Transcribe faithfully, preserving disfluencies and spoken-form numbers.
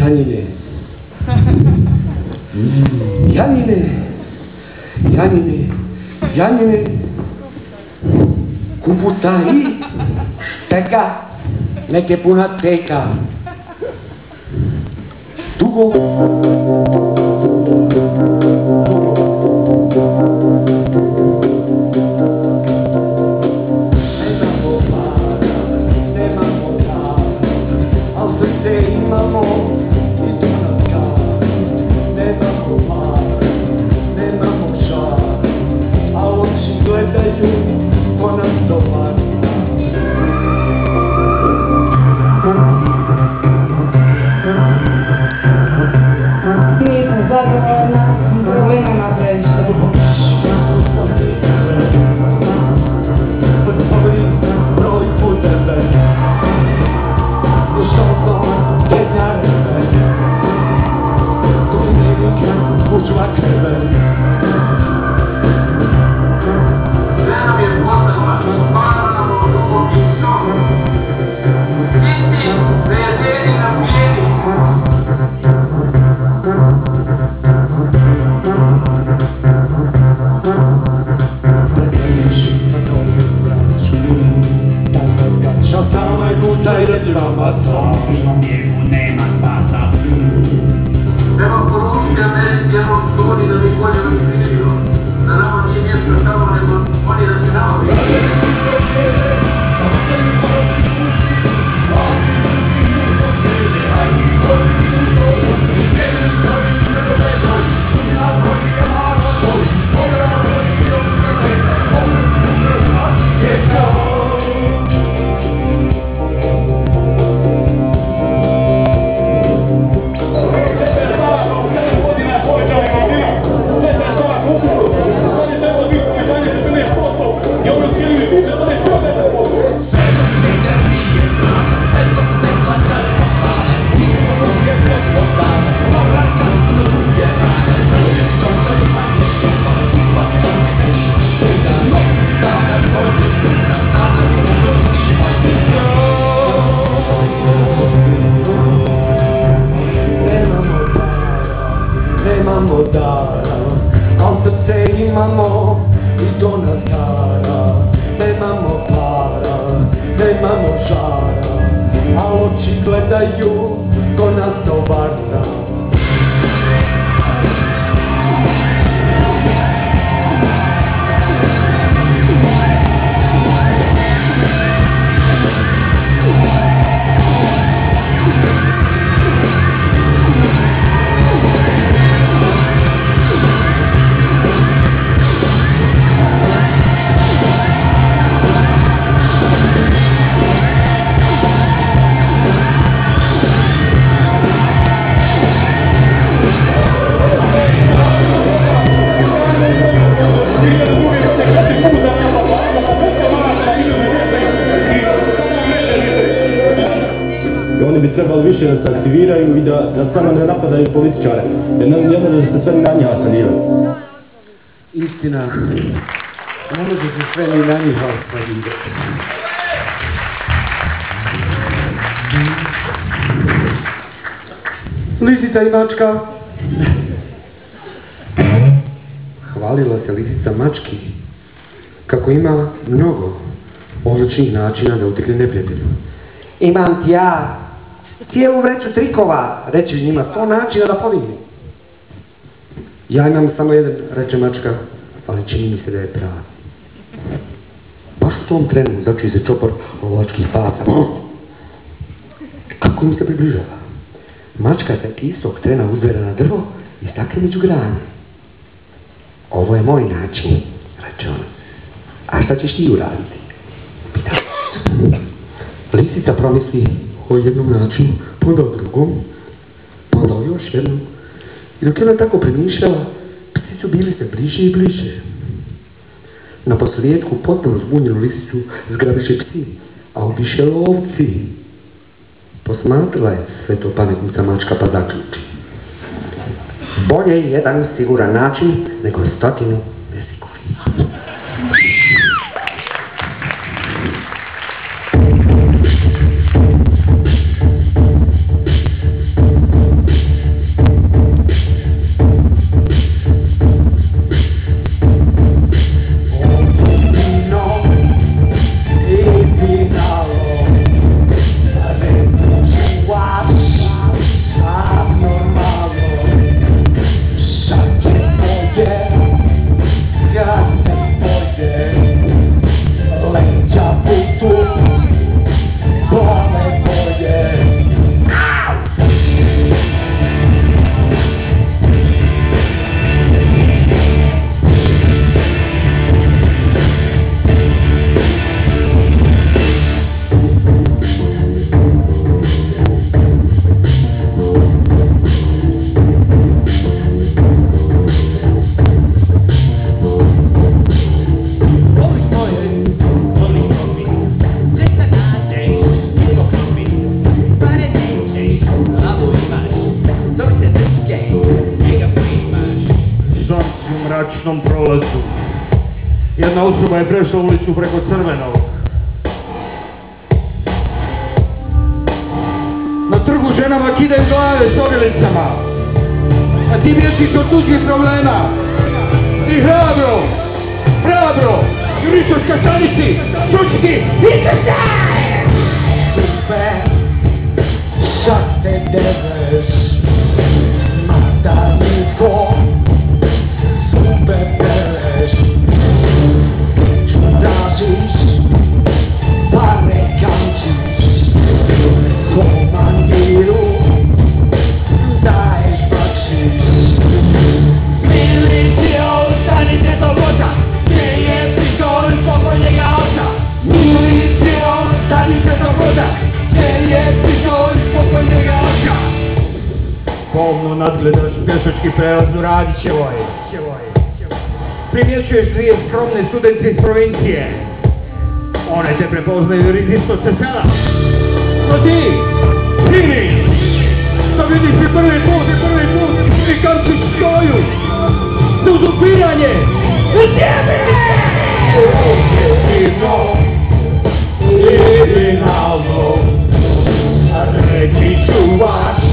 Janine. Janine. Janine. Janine. Kuputari. Šteka. Neke puna teka. Dugo. Trebalo više da se aktiviraju i da, da samo ne napadaju političare, jer ne, ne može da se sve na njih asaniraju. Istina, ne može se sve ni na njih asanirati. Lisica i mačka. Hvalila se lisica mački kako ima mnogo odličnih načina da utekne neprijatelju. Imam ti ja cijelu vreću trikova, reći njima sto načina da pobjegnu. Ja imam samo jedan, reče mačka, ali čini mi se da je pravi. Baš u tom trenu začuje se čopor lovačkih pasa. Kako im se približava? Mačka se istog trena uzbera na drvo i stakne među grane. Ovo je moj način, reče ona. A šta ćeš ti uraditi? Pita. Lisica promisli o jednom načinu, pa onda o drugom, pa onda o još jednom. I dok je ona tako premišljala, psi su bili sve bliže i bliže. Na posljedku potpuno zbunjenu lisicu zgrabiše psi, a obiše lovci. Posmatrala je sve to pametnica mačka pa zaključi. Bolje je jedan siguran način nego stotinu nesigurnih. Jedna osoba je prešla ulicu preko Crvenog. Na trgu ženama kidaju glave s ovilicama, a ti bježiš od tuđih problema. I hrabro, hrabro, jurišaš ka stanici, čučiti, izvršaj! Sve, sad te deveš, mada niko, zube pereš, čudaziš, pare kamčiš, komandiru, daješ bakšiš. Milicio, stanite do voda, gdje je pištolj pokojnjega oca. Milicio, stanite do voda, gdje je pištolj pokojnjega oca. Pomno nadgledaš pješački prelaz u Radićevoj. Primjećuješ dvije skromne studente iz provincije. One te prepoznaju jer isto se sela. No ti, Siri, što vidiš i prvi put, i prvi put, i kamčiš stoju. Uzupiranje! U tebi! Jedino, jedinalno, reći ću vas.